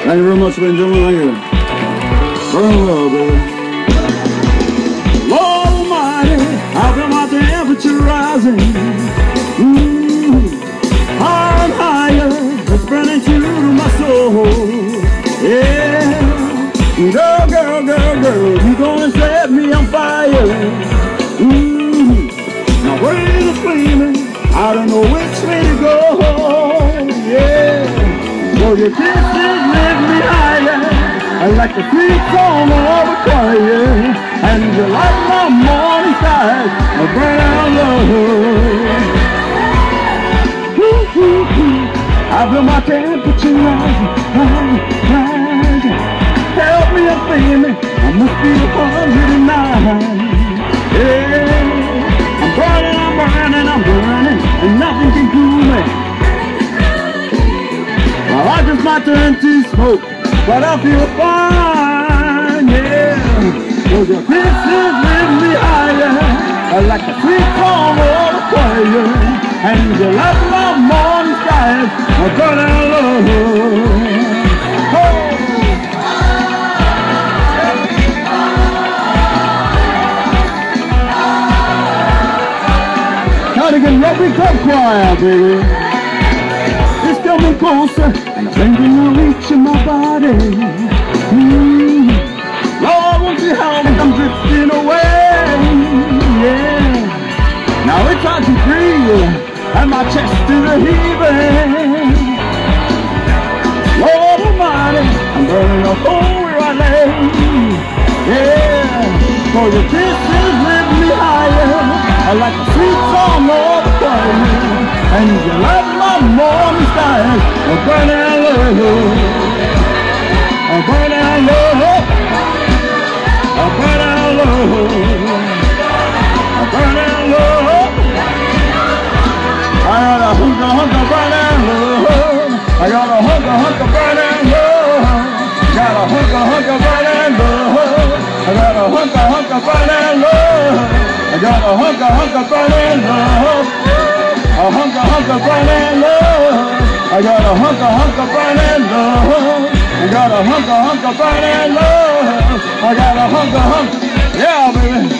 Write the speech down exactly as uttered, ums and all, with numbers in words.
Thank you very much, ladies and gentlemen. Thank you. Burn love, baby. Lord Almighty, I feel my temperature rising. Mm-hmm. Higher and higher, it's burning through to my soul. Yeah. Girl, girl, girl, girl, you gonna set me on fire. Mm-hmm. Now words are screaming, I don't know which way to go. Yeah. So your kisses lift me higher, I like the sweet song of a choir, and you like my morning skies, a burn out love. I feel my temperature rising, rising, rising. Help me, I'm feeling, I must be a hundred and nine. Yeah, I'm burning, I'm burning, I'm burning, and nothing can cool me. Well, I just might turn to smoke, but I feel fine, yeah. Cause your kisses lift me higher, I like the sweet song of a choir, and you like my morning skies, a burning love. Oh. Cardigan Rugby Club Choir, baby. It's coming closer, and I'm thinking I'll reach in my body. Mm. Lord, won't you help me? I'm drifting away. Yeah. Now it's hard to breathe, and my chest is a heaving. Lord Almighty, I'm burning up where I lay. Yeah. For your kisses lift me higher, I like a sweet song of a choir, and you like my morning skies, a burning love, a burning love, a burning love, a burning love. I got a hunk a hunk of burning love, I got a hunk a hunk of burning love, got a hunk a hunk of burning love, I got a hunk a hunk of burning love, I got a hunk a hunk of burning love, a hunk a hunk of burning love, I got a hunk a hunk of burning love, I got a hunk a hunk of burning love, I got a hunk a hunk, yeah, baby.